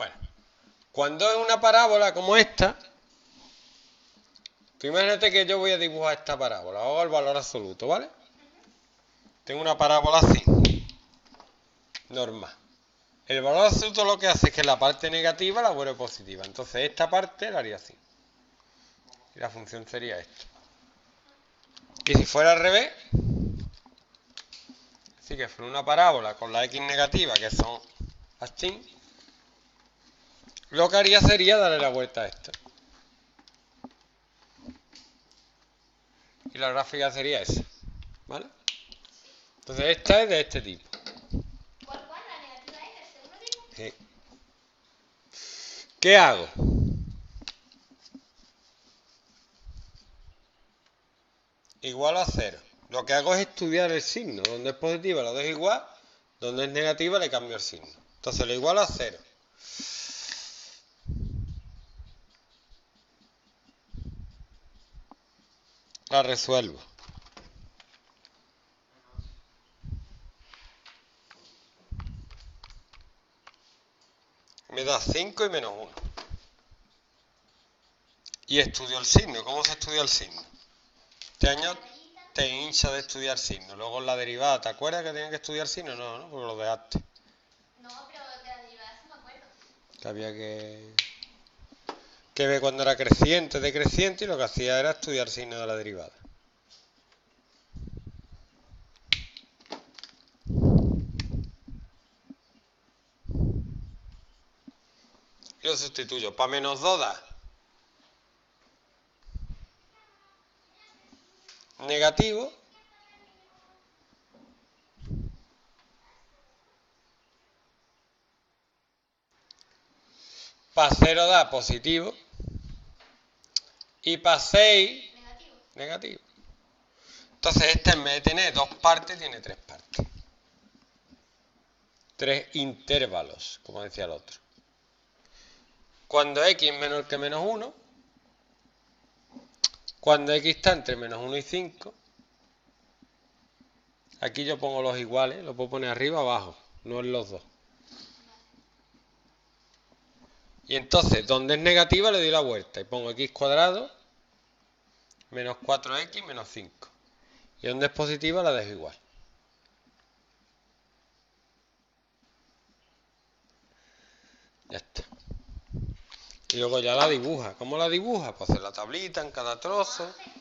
Bueno, cuando es una parábola como esta, tú imagínate que yo voy a dibujar esta parábola, hago el valor absoluto, ¿vale? Tengo una parábola así, normal. El valor absoluto lo que hace es que la parte negativa la vuelve positiva. Entonces esta parte la haría así. Y la función sería esta. Y si fuera al revés, así que fuera una parábola con la x negativa, que son así, lo que haría sería darle la vuelta a esto. Y la gráfica sería esa, ¿vale? Entonces esta es de este tipo. ¿Cuál? ¿La negativa es el segundo tipo? Sí. ¿Qué hago? Igual a 0. Lo que hago es estudiar el signo. Donde es positiva lo dejo igual, donde es negativa le cambio el signo. Entonces lo igual a 0. La resuelvo. Me da 5 y menos 1. Y estudio el signo. ¿Cómo se estudia el signo? Este año te hincha de estudiar signo. Luego en la derivada, ¿te acuerdas que tenías que estudiar signo? No, no, porque lo dejaste. No, pero de la derivada sí me acuerdo. Que había que ver cuando era creciente, decreciente, y lo que hacía era estudiar signo de la derivada. Y lo sustituyo. Para menos 2 da negativo. Para 0 da positivo. Y para 6, negativo. Entonces este en vez de tener 2 partes, tiene 3 partes. 3 intervalos, como decía el otro. Cuando x es menor que menos 1, cuando x está entre menos 1 y 5, aquí yo pongo los iguales, lo puedo poner arriba o abajo, no en los dos. Y entonces, donde es negativa le doy la vuelta y pongo x cuadrado menos 4x menos 5. Y donde es positiva la dejo igual. Ya está. Y luego ya la dibuja. ¿Cómo la dibuja? Pues hacer la tablita en cada trozo.